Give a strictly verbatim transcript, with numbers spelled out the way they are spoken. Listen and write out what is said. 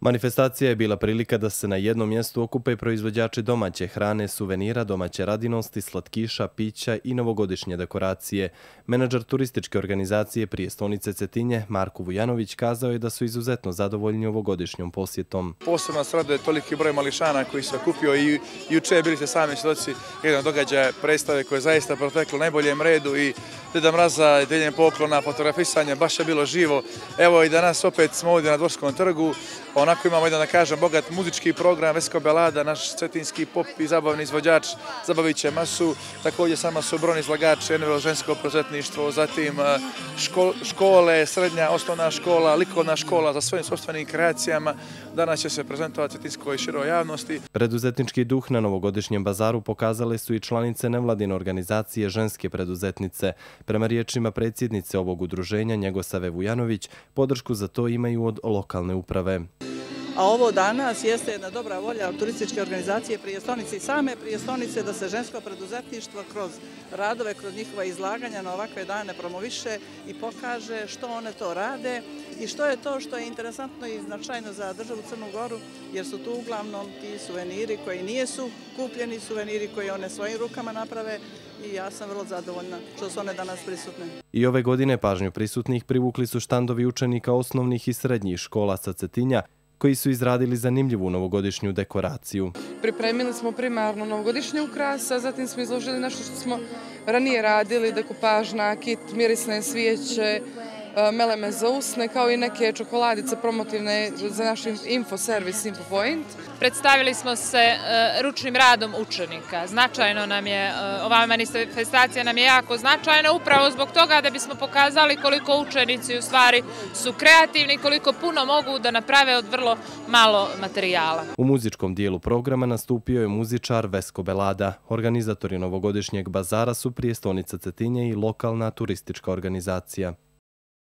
Manifestacija je bila prilika da se na jednom mjestu okupe proizvođači domaće hrane, suvenira, domaće radinosti, slatkiša, pića i novogodišnje dekoracije. Menadžer turističke organizacije Prijestolnice Cetinje, Marko Vujanović, kazao je da su izuzetno zadovoljni ovogodišnjom posjetom. Posebno nas raduje toliki broj mališana koji se okupio i juče bili ste sami svjedoci jednog događaja predstave koje je zaista proteklo u najboljem redu i Deda Mraza, deljenje poklona, fotografisanje, baš je bilo živo. Evo i danas opet smo ovdje na Dvorskom trgu. Onako imamo jedan, da kažem, bogat muzički program, Veskobelada, naš cetinski pop i zabavni izvođač zabavit će masu. Također sama su brojni izlagači, N V O žensko preduzetništvo, zatim škole, srednja, osnovna škola, likovna škola za svojim sopstvenim kreacijama. Danas će se prezentovati cetinskoj široj javnosti. Preduzetnički duh na novogodišnjem bazaru pokazale su i članice nevladine organizacije Ženske preduzetnice. Prema riječima predsjednice ovog udruženja Njegosave Vujanović, podršku za to imaju od lokalne uprave. A ovo danas jeste jedna dobra volja od turističke organizacije Prijestolnice i same Prijestolnice da se žensko preduzetništvo kroz radove, kroz njihova izlaganja na ovakve dane promoviše i pokaže što one to rade i što je to što je interesantno i značajno za državu Crnu Goru, jer su tu uglavnom ti suveniri koji nijesu kupljeni, suveniri koji one svojim rukama naprave i ja sam vrlo zadovoljna što su one danas prisutne. I ove godine pažnju prisutnih privukli su štandovi učenika osnovnih i srednjih škola sa Cetinja, koji su izradili zanimljivu novogodišnju dekoraciju. Pripremili smo primarno novogodišnje ukrase, zatim smo izložili nešto što smo ranije radili, dekupaž, nakit, mirisne svijeće, meleme za usne, kao i neke čokoladice promotivne za naš info servis, Info Point. Predstavili smo se ručnim radom učenika. Značajno nam je, ova manifestacija nam je jako značajna upravo zbog toga da bismo pokazali koliko učenici u stvari su kreativni, koliko puno mogu da naprave od vrlo malo materijala. U muzičkom dijelu programa nastupio je muzičar Veskobelada. Organizatori novogodišnjeg bazara su Prijestolnica Cetinje i lokalna turistička organizacija.